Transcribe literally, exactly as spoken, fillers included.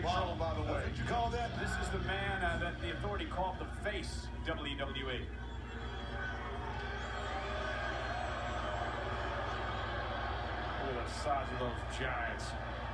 model, by the way. What you call that? This is the man uh, that the Authority called the face of W W E. Look at the size of those giants.